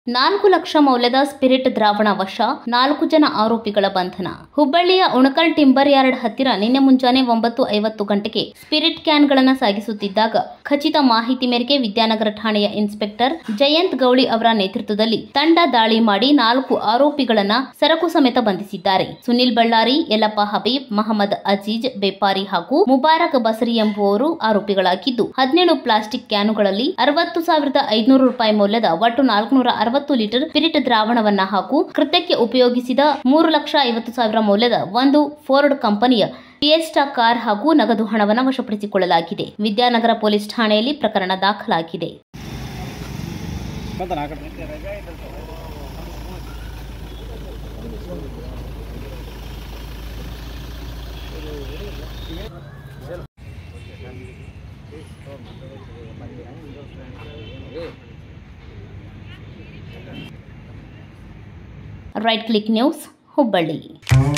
4 ಲಕ್ಷ ಮೌಲ್ಯದ ಸ್ಪಿರಿಟ್ ದ್ರಾವಣ ವಶ, 4 ಜನ ಆರೋಪಿಗಳ ಬಂಧನ. ಹುಬ್ಬಳ್ಳಿಯ ಉಣಕಲ್ ಟಿಂಬರ್ ಯಾರ್ಡ್ ಹತ್ತಿರ ನಿನ್ನೆ ಮುಂಜಾನೆ 9:50 ಗಂಟೆಗೆ ಸ್ಪಿರಿಟ್ ಕ್ಯಾನ್ಗಳನ್ನು ಸಾಗಿಸುತ್ತಿದ್ದಾಗ ಖಚಿತ ಮಾಹಿತಿ ಮೇರೆಗೆ ವಿದ್ಯಾನಗರ ಠಾಣೆಯ ಇನ್ಸ್ಪೆಕ್ಟರ್ ಜಯಂತ್ ಗೌಳಿ ಅವರ ನೇತೃತ್ವದಲ್ಲಿ ತಂಡ ದಾಳಿ ಮಾಡಿ 4 ಆರೋಪಿಗಳನ್ನ ಸರಕು ಸಮೇತ ಬಂಧಿಸಿದ್ದಾರೆ. ಸುನಿಲ್ ಬಳ್ಳಾರಿ, ಯಲ್ಲಪ್ಪ ಹಬೀಬ್, ಮಹಮ್ಮದ್ ಅಜೀಜ್ ಬೇಪಾರಿ ಹಾಗೂ ಮುಬಾರಕ್ ಬಸರಿ ಎಂಬುವವರು ಆರೋಪಿಗಳಾಗಿದ್ದು, 17 ಪ್ಲಾಸ್ಟಿಕ್ ಕ್ಯಾನುಗಳಲ್ಲಿ 60,500 ರೂಪಾಯಿ ಮೌಲ್ಯದ ಒಟ್ಟು 460 ಲೀಟರ್ ಸ್ಪಿರಿಟ್ ದ್ರಾವಣವನ್ನ ಹಾಗೂ ಕೃತ್ಯಕ್ಕೆ ಉಪಯೋಗಿಸಿದ 3,50,000 ಮೌಲ್ಯದ ಒಂದು ಫೋರ್ಡ್ ಕಂಪನಿಯ ಫಿಯೆಸ್ಟಾ ಕಾರ್ ಹಾಗೂ ನಗದು ಹಣವನ್ನು ವಶಪಡಿಸಿಕೊಳ್ಳಲಾಗಿದೆ. ವಿದ್ಯಾನಗರ ಪೊಲೀಸ್ ಠಾಣೆಯಲ್ಲಿ ಪ್ರಕರಣ ದಾಖಲಾಗಿದೆ. Right click news, Hubballi.